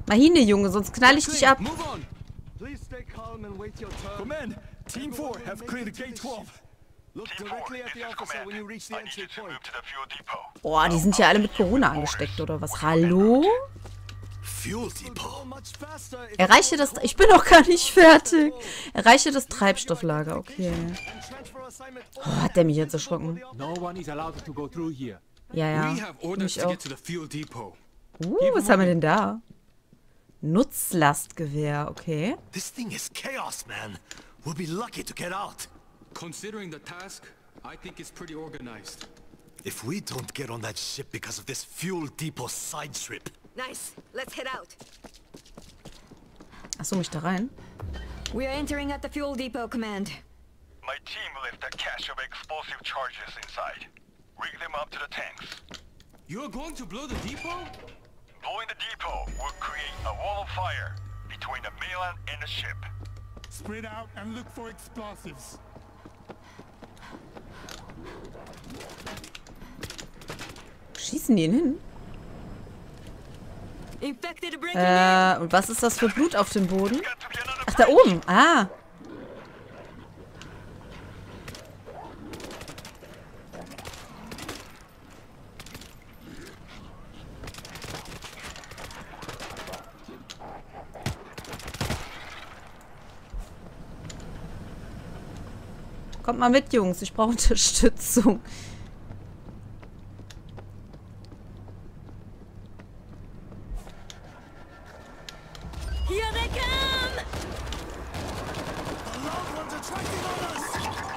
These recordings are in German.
Mal hin, Junge, sonst knall ich dich ab. Please stay calm and wait your turn. Command, Team 4 have cleared Gate 12. Look directly at the officer when you reach the entry point. Boah, die sind ja alle mit Corona angesteckt, oder was? Hallo? Fuel Depot. Much faster if Erreiche das... Ich bin noch gar nicht fertig. Erreiche das Treibstofflager, okay. transfer assignment. Oh, hat der mich jetzt erschrocken. No one is allowed to go through here. Ja, ja. We have orders Mich to auch. get to the fuel depot. Was haben wir denn da? Nutzlastgewehr, okay. This thing is chaos, man. We'll be lucky to get out. Considering the task, I think it's pretty organized. If we don't get on that ship because of this fuel depot side trip. Nice. Let's head out. Achso, mich da rein? We are entering at the fuel depot, Command. My team left a cache of explosive charges inside. Rig them up to the tanks. You're going to blow the depot? Blowing the depot will create a wall of fire between the mainland and the ship. Spread out and look for explosives. Schießen die ihn hin? Infected breaking in. Und was ist das für Blut auf dem Boden? Got to be another Ach, da oben. Ah. Kommt mal mit, Jungs. Ich brauche Unterstützung. Here they come! Alarm ones are tracking on us.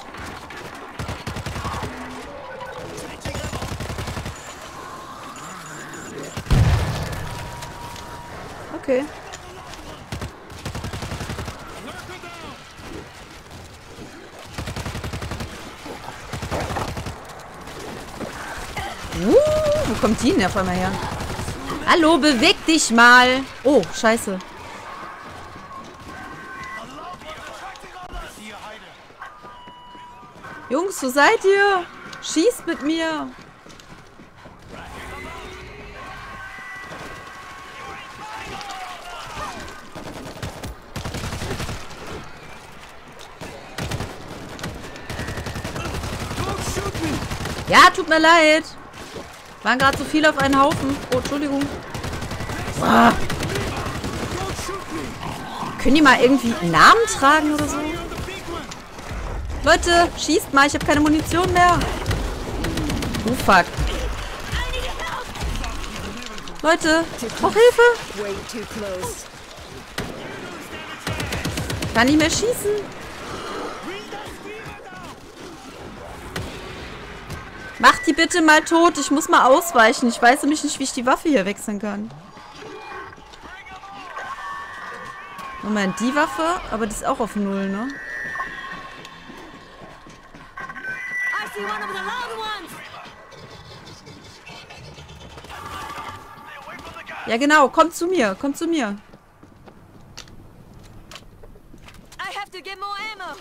Okay. Wo kommt die denn auf einmal her? Hallo, beweg dich mal. Oh, scheiße. Jungs, wo seid ihr? Schießt mit mir. Ja, tut mir leid. Waren gerade so viel auf einen Haufen. Oh, Entschuldigung. Ah. Können die mal irgendwie Namen tragen oder so? Leute, schießt mal. Ich habe keine Munition mehr. Oh, fuck. Leute, brauch Hilfe. Way too close. Kann nicht mehr schießen. Mach die bitte mal tot. Ich muss mal ausweichen. Ich weiß nämlich nicht, wie ich die Waffe hier wechseln kann. Moment, die Waffe? Aber die ist auch auf 0, ne? I see one of the loud ones! Ja, genau. Kommt zu mir. Kommt zu mir. I have to get more ammo!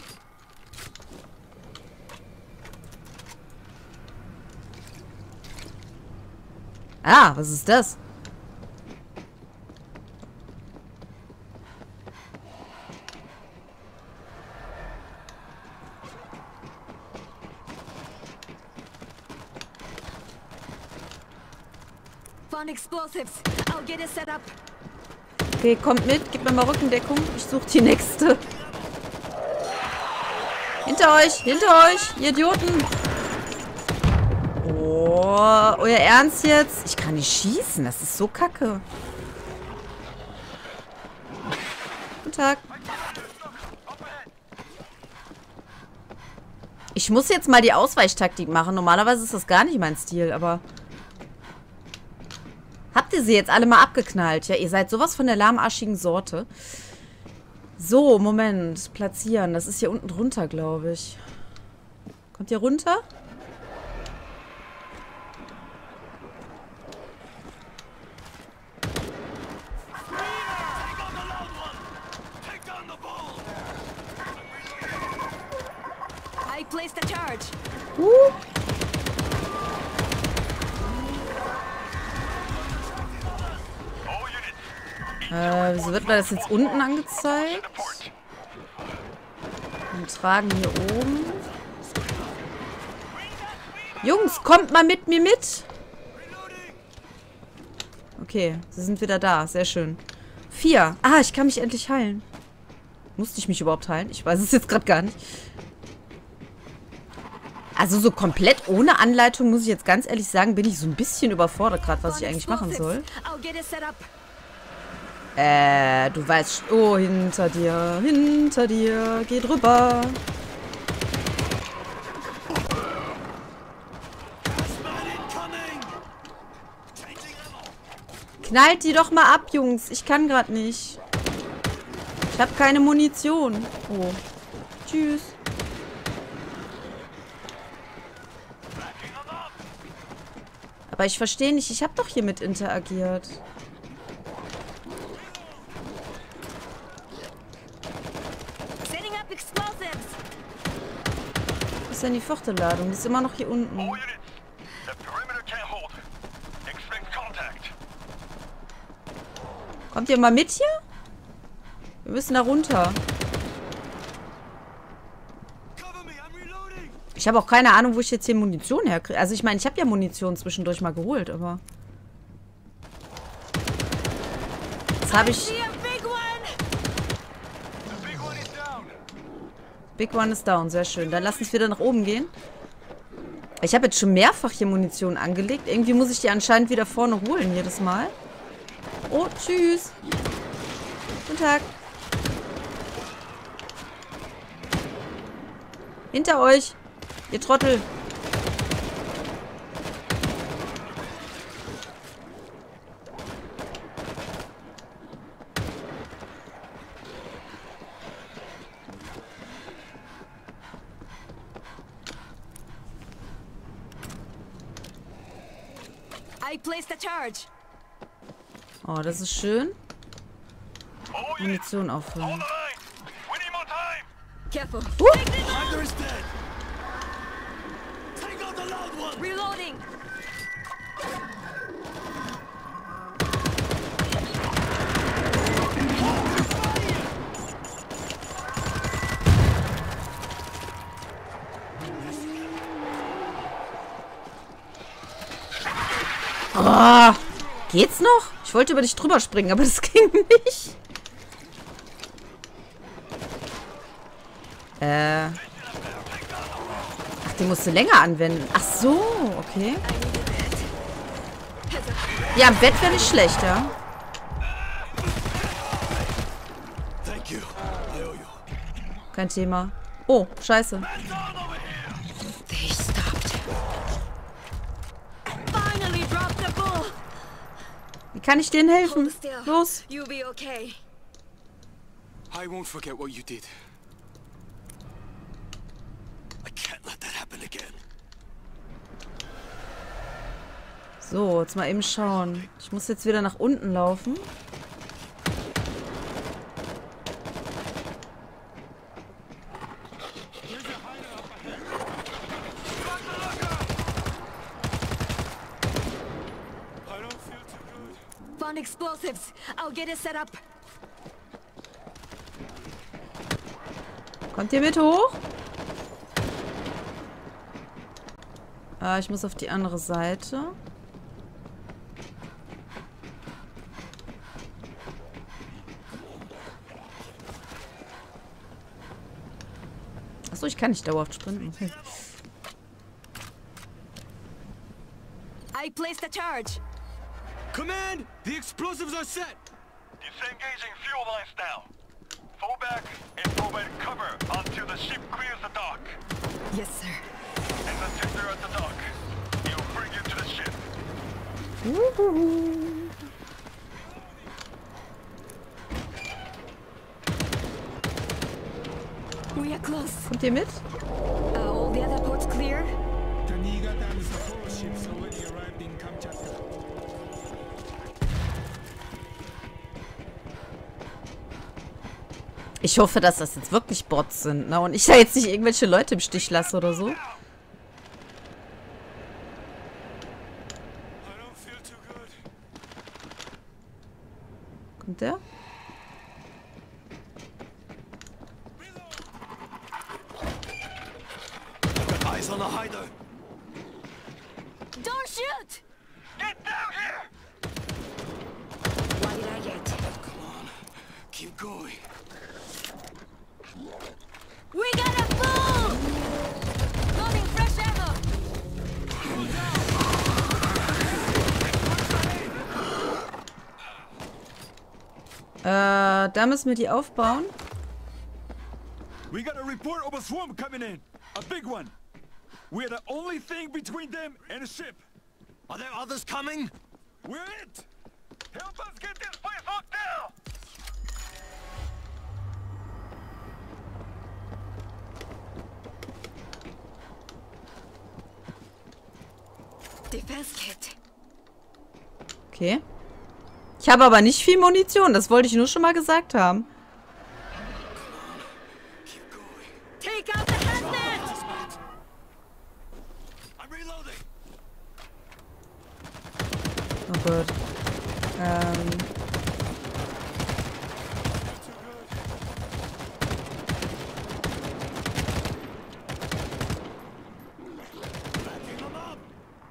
Ah, was ist das? Found explosives. I'll get it set up. Okay, kommt mit. Gib mir mal Rückendeckung. Ich suche die nächste. Hinter euch, ihr Idioten. Oh, euer Ernst jetzt? Ich kann nicht schießen. Das ist so kacke. Guten Tag. Ich muss jetzt mal die Ausweichtaktik machen. Normalerweise ist das gar nicht mein Stil, aber... Habt ihr sie jetzt alle mal abgeknallt? Ja, ihr seid sowas von der lahmarschigen Sorte. So, Moment. Platzieren. Das ist hier unten drunter, glaube ich. Kommt ihr runter? I placed a charge. All units, Wieso wird mir das jetzt unten angezeigt? Und tragen hier oben. Jungs, kommt mal mit mir mit. Okay, sie sind wieder da. Sehr schön. 4. Ah, ich kann mich endlich heilen. Musste ich mich überhaupt heilen? Ich weiß es jetzt gerade gar nicht. Also so komplett ohne Anleitung, muss ich jetzt ganz ehrlich sagen, bin ich so ein bisschen überfordert gerade, was ich eigentlich machen soll. Du weißt... Oh, hinter dir. Hinter dir. Geh drüber. Knallt die doch mal ab, Jungs. Ich kann gerade nicht. Ich habe keine Munition. Oh. Tschüss. Aber ich verstehe nicht. Ich habe doch hier mit interagiert. Was ist denn die 4. Ladung? Die ist immer noch hier unten. Kommt ihr mal mit hier? Wir müssen da runter. Ich habe auch keine Ahnung, wo ich jetzt hier Munition herkriege. Also ich meine, ich habe ja Munition zwischendurch mal geholt, aber... Jetzt habe ich... Big One ist down, sehr schön. Dann lass uns wieder nach oben gehen. Ich habe jetzt schon mehrfach hier Munition angelegt. Irgendwie muss ich die anscheinend wieder vorne holen, jedes Mal. Oh, tschüss. Guten Tag. Hinter euch. Ihr Trottel. I placed a charge. Oh, das ist schön. Munition auffüllen. Careful. Reloading. Oh, geht's noch? Ich wollte über dich drüber springen, aber das ging nicht. Ach, die musst du länger anwenden. Ach so, okay. Ja, im Bett wäre nicht schlecht, ja. Kein Thema. Oh, scheiße. Wie kann ich denen helfen? Los. You'll be okay. I won't forget what you did. I can't let that happen again. So, jetzt mal eben schauen. Ich muss jetzt wieder nach unten laufen. Found explosives. I'll get it set up. Kommt ihr mit hoch? Ich muss auf die andere Seite. Achso, ich kann nicht dauerhaft sprinten. Okay. I placed a charge. Command, the explosives are set. Disengaging fuel lines now. Fall back and provide cover until the ship clears the dock. Yes, sir. And the tender at the dock. He'll bring you to the ship. We are close. Kommt ihr mit? All the other ports clear? Taniga Dam's patrol ships already arrived in Kamchatka. Ich hoffe, dass das jetzt wirklich Bots sind, ne? Und ich da jetzt nicht irgendwelche Leute im Stich lasse oder so. Kommt kommt der? Got eyes on the hider. Don't shoot! Get down here! What did I get? Keep going. We gotta move! Loading fresh ammo! Da müssen wir die aufbauen. We got a report of a swarm coming in. A big one. We're the only thing between them and a ship. Are there others coming? We're it! Help us get this place locked down! Defense kit. Okay. Ich habe aber nicht viel Munition. Das wollte ich nur schon mal gesagt haben. Take out the hazmat! I'm reloading. Oh Gott. Backing them up.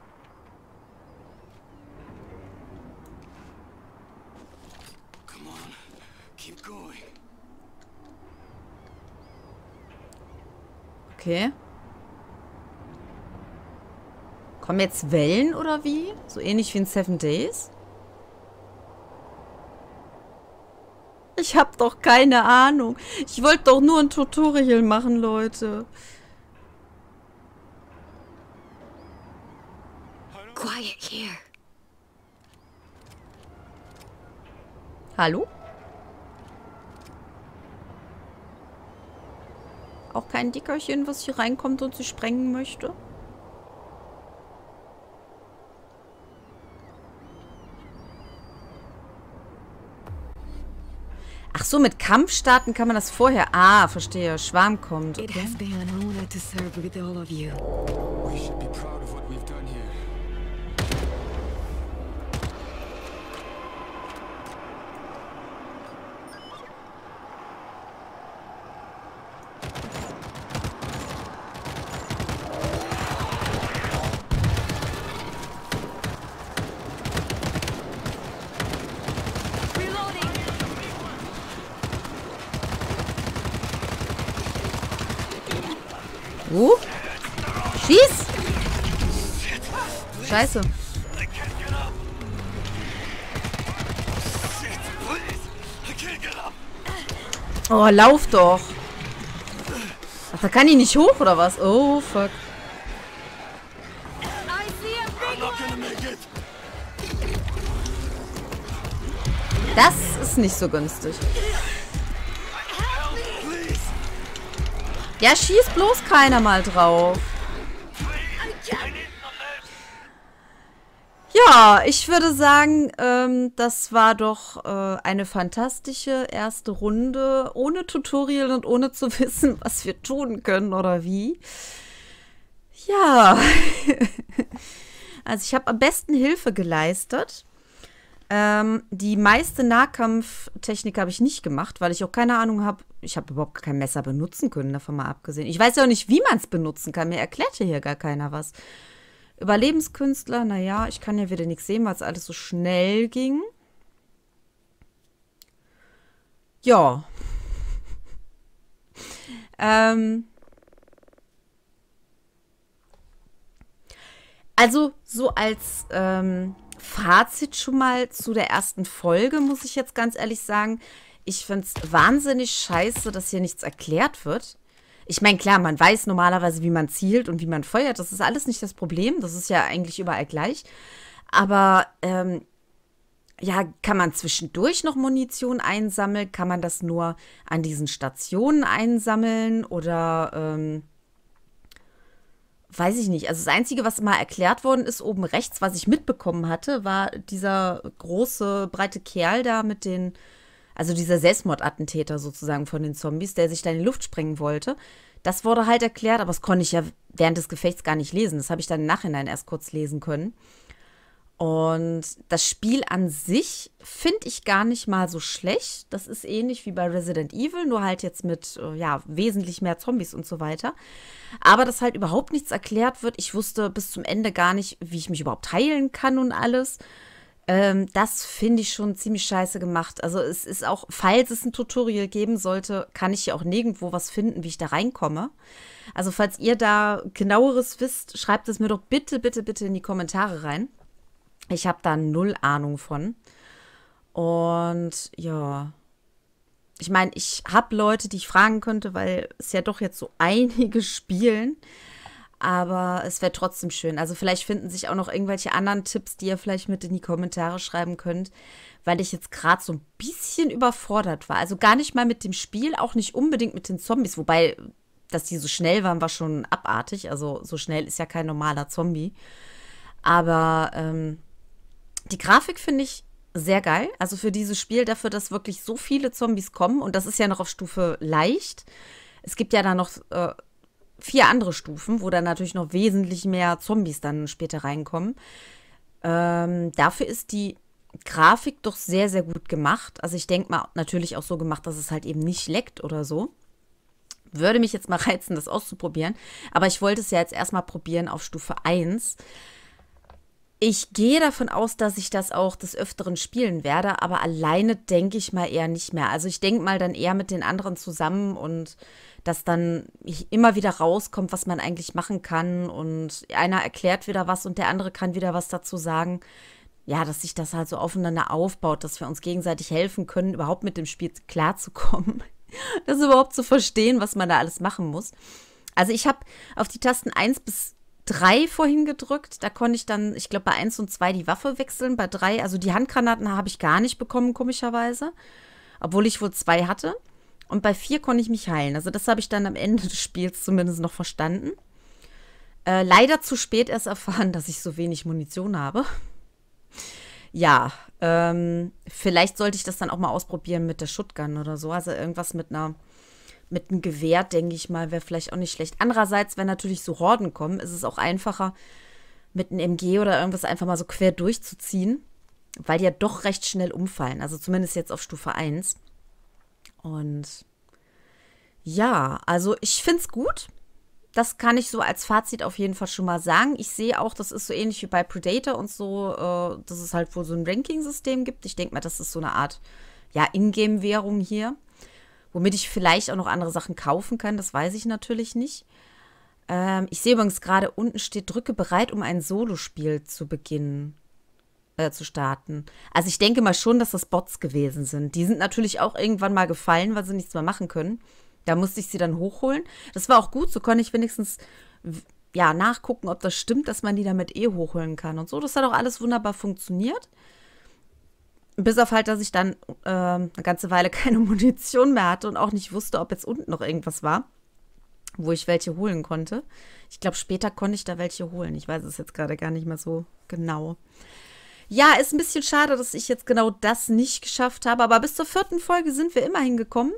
Come on. Keep going. Okay. Kommen jetzt Wellen oder wie? So ähnlich wie in 7 Days? Ich hab doch keine Ahnung. Ich wollte doch nur ein Tutorial machen, Leute. Quiet here. Hallo? Auch kein Dickerchen, was hier reinkommt und sie sprengen möchte? Ach so, mit Kampfstarten kann man das vorher... Ah, verstehe. Schwarm kommt. It Okay. has been an honor to serve with all of you. We should be proud of what we've done here. Reloading! Schieß! Scheiße. I can't get up. Shit, please. I can't get up. Oh, lauf doch. Ach, da kann ich nicht hoch, oder was? Oh, fuck. I see a big I'm not gonna make it. Das ist nicht so günstig. Please. Ja, schieß bloß keiner mal drauf. Ja, ich würde sagen, das war doch eine fantastische erste Runde, ohne Tutorial und ohne zu wissen, was wir tun können oder wie. Ja, also ich habe am besten Hilfe geleistet. Die meiste Nahkampftechnik habe ich nicht gemacht, weil ich auch keine Ahnung habe. Ich habe überhaupt kein Messer benutzen können, davon mal abgesehen. Ich weiß ja auch nicht, wie man es benutzen kann. Mir erklärt hier gar keiner was. Überlebenskünstler, naja, ich kann ja wieder nichts sehen, weil es alles so schnell ging. Ja. Also so als Fazit schon mal zu der ersten Folge, muss ich jetzt ganz ehrlich sagen. Ich finde es wahnsinnig scheiße, dass hier nichts erklärt wird. Ich meine, klar, man weiß normalerweise, wie man zielt und wie man feuert. Das ist alles nicht das Problem. Das ist ja eigentlich überall gleich. Aber, ja, kann man zwischendurch noch Munition einsammeln? Kann man das nur an diesen Stationen einsammeln? Oder, weiß ich nicht. Also das Einzige, was mal erklärt worden ist, oben rechts, was ich mitbekommen hatte, war dieser große, breite Kerl da mit den... Also dieser Selbstmordattentäter sozusagen von den Zombies, der sich da in die Luft sprengen wollte. Das wurde halt erklärt, aber das konnte ich ja während des Gefechts gar nicht lesen. Das habe ich dann im Nachhinein erst kurz lesen können. Und das Spiel an sich finde ich gar nicht mal so schlecht. Das ist ähnlich wie bei Resident Evil, nur halt jetzt mit ja, wesentlich mehr Zombies und so weiter. Aber dass halt überhaupt nichts erklärt wird. Ich wusste bis zum Ende gar nicht, wie ich mich überhaupt heilen kann und alles. Das finde ich schon ziemlich scheiße gemacht. Also es ist auch, falls es ein Tutorial geben sollte, kann ich ja auch nirgendwo was finden, wie ich da reinkomme. Also falls ihr da genaueres wisst, schreibt es mir doch bitte, bitte, bitte in die Kommentare rein. Ich habe da null Ahnung von. Und ja, ich meine, ich habe Leute, die ich fragen könnte, weil es ja doch jetzt so einige spielen. Aber es wäre trotzdem schön. Also vielleicht finden sich auch noch irgendwelche anderen Tipps, die ihr vielleicht mit in die Kommentare schreiben könnt, weil ich jetzt gerade so ein bisschen überfordert war. Also gar nicht mal mit dem Spiel, auch nicht unbedingt mit den Zombies. Wobei, dass die so schnell waren, war schon abartig. Also so schnell ist ja kein normaler Zombie. Aber die Grafik finde ich sehr geil. Also für dieses Spiel, dafür, dass wirklich so viele Zombies kommen. Und das ist ja noch auf Stufe leicht. Es gibt ja da noch 4 andere Stufen, wo dann natürlich noch wesentlich mehr Zombies dann später reinkommen. Dafür ist die Grafik doch sehr, sehr gut gemacht. Also ich denke mal, natürlich auch so gemacht, dass es halt eben nicht leckt oder so. Würde mich jetzt mal reizen, das auszuprobieren. Aber ich wollte es ja jetzt erstmal probieren auf Stufe 1. Ich gehe davon aus, dass ich das auch des Öfteren spielen werde, aber alleine denke ich mal eher nicht mehr. Also ich denke mal dann eher mit den anderen zusammen und dass dann immer wieder rauskommt, was man eigentlich machen kann und einer erklärt wieder was und der andere kann wieder was dazu sagen. Ja, dass sich das halt so aufeinander aufbaut, dass wir uns gegenseitig helfen können, überhaupt mit dem Spiel klarzukommen. Das überhaupt zu verstehen, was man da alles machen muss. Also ich habe auf die Tasten 1 bis 3 vorhin gedrückt. Da konnte ich dann, ich glaube, bei 1 und 2 die Waffe wechseln. Bei 3, also die Handgranaten habe ich gar nicht bekommen, komischerweise. Obwohl ich wohl 2 hatte. Und bei 4 konnte ich mich heilen. Also das habe ich dann am Ende des Spiels zumindest noch verstanden. Leider zu spät erst erfahren, dass ich so wenig Munition habe. Ja, vielleicht sollte ich das dann auch mal ausprobieren mit der Shotgun oder so. Also irgendwas mit einem Gewehr, denke ich mal, wäre vielleicht auch nicht schlecht. Andererseits, wenn natürlich so Horden kommen, ist es auch einfacher, mit einem MG oder irgendwas einfach mal so quer durchzuziehen, weil die ja doch recht schnell umfallen. Also zumindest jetzt auf Stufe 1. Und ja, also ich finde es gut. Das kann ich so als Fazit auf jeden Fall schon mal sagen. Ich sehe auch, das ist so ähnlich wie bei Predator und so, dass es halt wohl so ein Ranking-System gibt. Ich denke mal, das ist so eine Art, ja, Ingame-Währung hier. Womit ich vielleicht auch noch andere Sachen kaufen kann, das weiß ich natürlich nicht. Ich sehe übrigens gerade, unten steht, drücke bereit, um ein Solospiel zu beginnen, zu starten. Also ich denke mal schon, dass das Bots gewesen sind. Die sind natürlich auch irgendwann mal gefallen, weil sie nichts mehr machen können. Da musste ich sie dann hochholen. Das war auch gut, so konnte ich wenigstens ja, nachgucken, ob das stimmt, dass man die damit hochholen kann und so. Das hat auch alles wunderbar funktioniert. Bis auf halt, dass ich dann eine ganze Weile keine Munition mehr hatte und auch nicht wusste, ob jetzt unten noch irgendwas war, wo ich welche holen konnte. Ich glaube, später konnte ich da welche holen. Ich weiß es jetzt gerade gar nicht mehr so genau. Ja, ist ein bisschen schade, dass ich jetzt genau das nicht geschafft habe. Aber bis zur 4. Folge sind wir immerhin gekommen.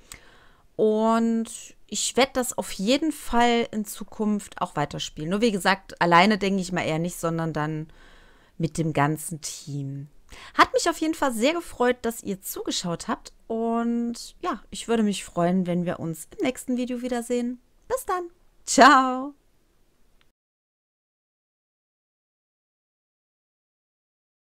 Und ich werde das auf jeden Fall in Zukunft auch weiterspielen. Nur wie gesagt, alleine denke ich mal eher nicht, sondern dann mit dem ganzen Team. Hat mich auf jeden Fall sehr gefreut, dass ihr zugeschaut habt. Und ja, ich würde mich freuen, wenn wir uns im nächsten Video wiedersehen. Bis dann. Ciao.